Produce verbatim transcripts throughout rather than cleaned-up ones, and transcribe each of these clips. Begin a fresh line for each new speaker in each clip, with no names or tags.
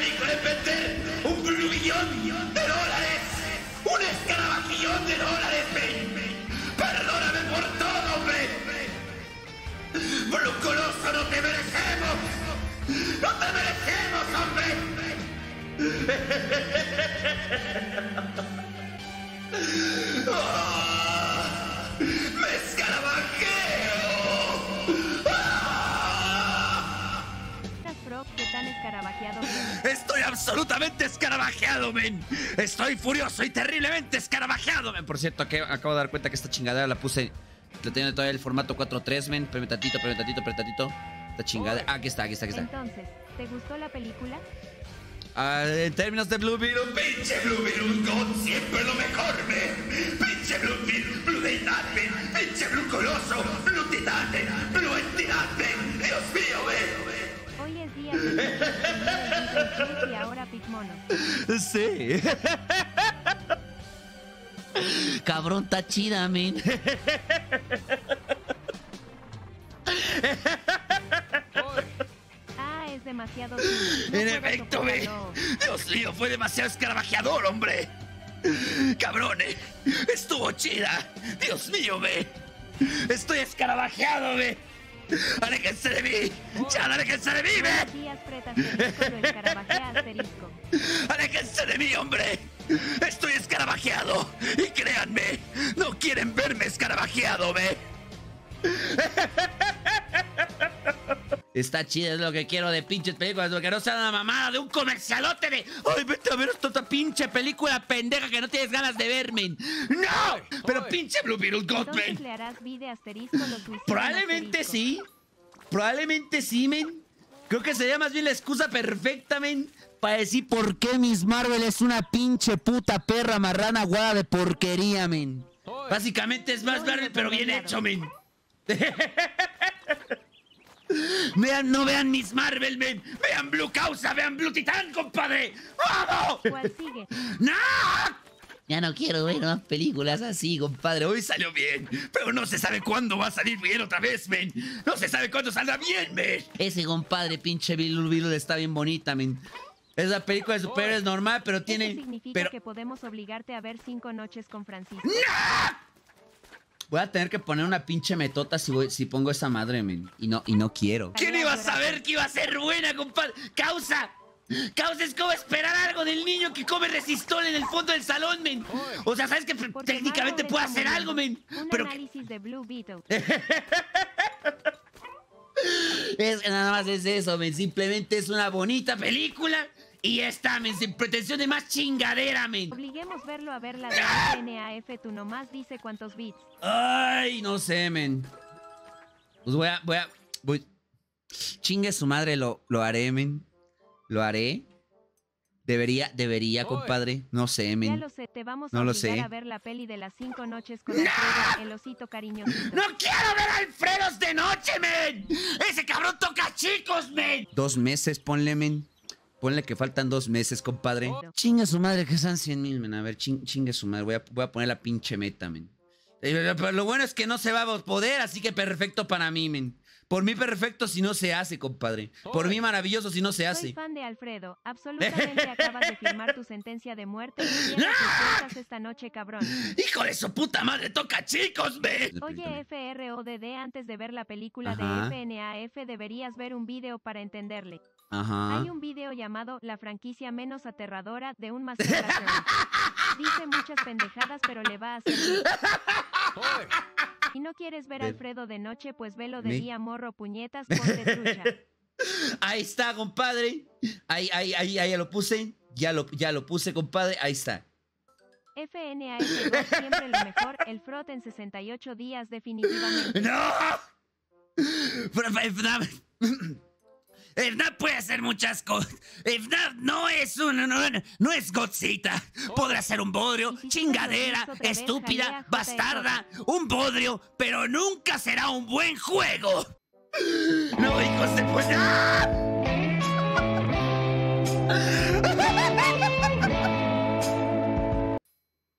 película en vender un billón de dólares. Un escarabajillón de dólares, men. Perdóname por todo, hombre. Blue Coloso, no te merecemos. No te merecemos, hombre. ¡Oh! ¡Me escarabajeo!
¿Qué tan escarabajeado vienes?
Estoy absolutamente escarabajeado, men. Estoy furioso y terriblemente escarabajeado, men. Por cierto, que acabo de dar cuenta que esta chingadera la puse. La tiene todavía el formato cuatro tres, men. Permítame tantito, permítame tantito, permítame tantito. Esta chingadera. Ah, aquí está, aquí está, aquí está.
Entonces, ¿te gustó la película?
Ah, en términos de Blue Beetle, pinche Blue Beetle God, siempre lo mejor, men. Pinche Blue Beetle, Blue Deidad, men. Pinche Blue Coloso, Blue Titán, men. Blue Entidad, men. Dios mío, men.
Hoy es día de y ahora Pigmono.
Sí. Cabrón, está chida, men.
Ah, es demasiado. No
en efecto, men. Dios mío, fue demasiado escarabajeador, hombre. Cabrones, estuvo chida. Dios mío, men. Estoy escarabajeado, men. ¡Aléjense de mí! ¡Ya, aléjense de mí, men! ¡Aléjense de mí, hombre! Estoy escarabajeado. Y créanme, no quieren verme escarabajeado, ve. Está chido, es lo que quiero de pinches películas, lo que no sea una mamada de un comercialote de ¡ay, vete a ver esta pinche película pendeja que no tienes ganas de verme! ¡No! Oy, pero oy. Pinche Blue Beetle Godman.
¿Le harás vida asterisco lo
Probablemente asterisco? sí. Probablemente sí, men. Creo que sería más bien la excusa perfecta, men, para decir por qué Miss Marvel es una pinche puta perra marrana guada de porquería, men. Oy. Básicamente es más Marvel, pero bien hecho, men. Vean, no vean Miss Marvel, men. Vean Blue Causa, vean Blue Titán, compadre. ¡Vamos!
¿Cuál sigue?
¡No! Ya no quiero ver más películas así, compadre. Hoy salió bien, pero no se sabe cuándo va a salir bien otra vez, men. No se sabe cuándo saldrá bien, men. Ese compadre, pinche Blue Beetle, está bien bonita, men. Es la película de superhéroes normal, pero tiene...
¿Eso significa
pero...
que podemos obligarte a ver Cinco Noches con Francisco?
¡No! Voy a tener que poner una pinche metota si, voy, si pongo esa madre, men. Y no, y no quiero. ¿Quién iba a saber que iba a ser buena, compadre? ¡Causa! ¡Causa! Es como esperar algo del niño que come resistol en el fondo del salón, men. O sea, ¿sabes que Porque técnicamente puede hacer algo, men?
Un
pero
análisis de Blue Beetle.
Es, nada más es eso, men. Simplemente es una bonita película. Y ya está, men, sin pretensión de más chingadera, men.
Obliguemos verlo a ver la de F N A F, tú nomás dice cuántos bits.
Ay, no sé, men. Pues voy a, voy a, voy... Chingue su madre, lo, lo haré, men. Lo haré. Debería, debería, compadre. No sé, men.
Ya lo sé, te vamos a
no
obligar
lo sé.
a ver la peli de las cinco noches con Alfredo, el osito cariñosito.
¡No quiero ver a Alfredos de noche, men! ¡Ese cabrón toca chicos, men! Dos meses, ponle, men. Ponle que faltan dos meses, compadre. Oh. Chinga su madre, que sean cien mil, men. A ver, ching, chingue su madre. Voy a, voy a poner la pinche meta, men. Pero lo bueno es que no se va a poder, así que perfecto para mí, men. Por mí perfecto si no se hace, compadre. Por mí maravilloso si no se hace.
Soy fan de Alfredo. Absolutamente acabas de firmar tu sentencia de muerte. Y tienes ¡ah! Esta noche, cabrón.
¡Hijo de su puta madre! ¡Toca chicos, men!
Oye, F R O D D, antes de ver la película Ajá. de F N A F deberías ver un video para entenderle.
Ajá.
Hay un video llamado La franquicia menos aterradora de un masacración. Dice muchas pendejadas, pero le va a hacer. Si no quieres ver a Alfredo de noche, pues velo de ¿Me? día, morro, puñetas, ponte trucha.
Ahí está, compadre. Ahí, ahí, ahí, ahí ya lo puse. Ya lo, ya lo puse, compadre. Ahí está.
F N A F siempre lo mejor. El Frot en sesenta y ocho días, definitivamente.
¡No! F NAF puede hacer muchas cosas. F NAF no es un... No, no es Godzilla. Podrá ser un bodrio, si chingadera, estúpida, vez, bastarda, un bodrio, pero nunca será un buen juego. No, hijos de pues... ¡Ah!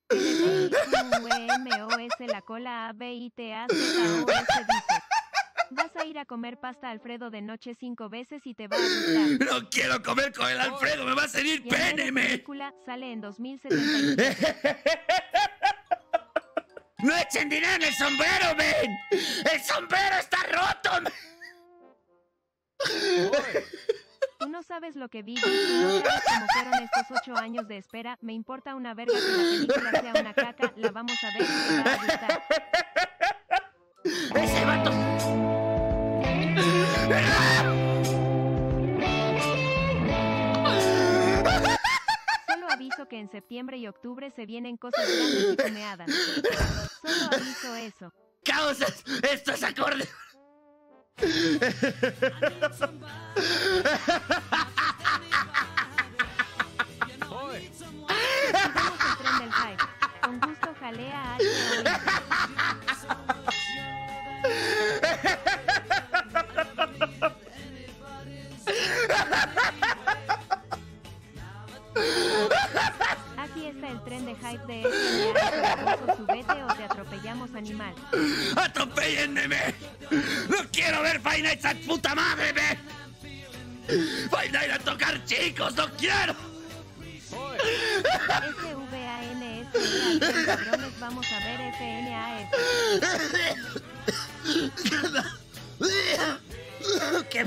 M O S la cola A B I T A Z O S dice Vas a ir a comer pasta Alfredo de noche cinco veces y te va a gustar.
No quiero comer con el Alfredo, me va a salir pene, men.
La película sale en dos mil setenta y siete.
¡No echen dinero en el sombrero, men! ¡El sombrero está roto, men!
Tú no sabes lo que vi, tú no sabes cómo fueron estos ocho años de espera. Me importa una verga que la película sea una caca. La vamos a ver y te va a gustar.
¡Ese vato!
Solo aviso que en septiembre y octubre se vienen cosas grandes y fumeadas. Solo aviso eso.
¡Causas! ¡Esto es acorde!
Sigamos el tren del hype. Con gusto jalea a H Aquí está el tren de hype de F N A. Subete o te atropellamos, animal.
¡Atropéllenme! ¡No quiero ver Five Nights at puta madre, me! ¡Five Nights a tocar chicos! ¡No quiero!
S V A N S I A, cabrones, vamos a ver F N A F.
¡Qué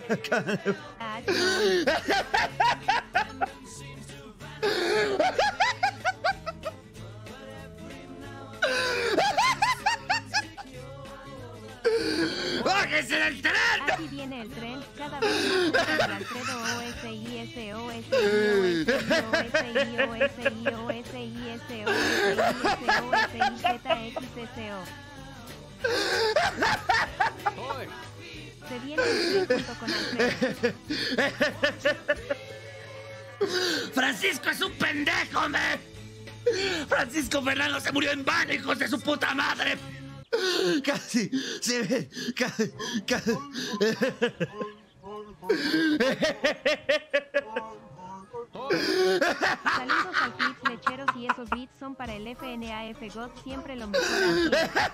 ¡bájese del tren!
Aquí viene el tren, cada vez más el Alfredo O S I S O S I O S I O S I O S I S O S I Z X S O. Se viene el tren junto con Alfredo.
¡Francisco es un pendejo, me! ¡Francisco Fernando se murió en vano, hijos de su puta madre! Casi se ve, casi, casi.
Saludos al Clips Lecheros y esos beats son para el F N A F God, siempre lo mejor.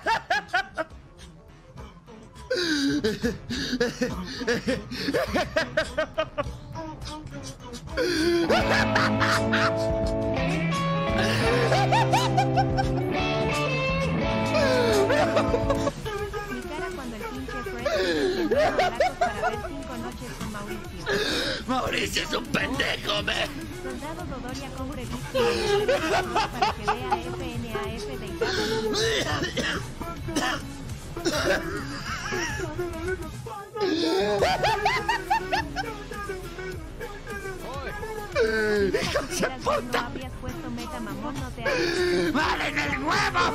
Mi cara cuando el pinche Fred se dio balazos para ver cinco noches con Mauricio.
Mauricio es un pendejo, me.
Soldado Dodoria compre bits para que vea F N A F de
¡Hijo de puta!
No habrías puesto meta, mamón, no te hagas.
¡Vale en el huevo!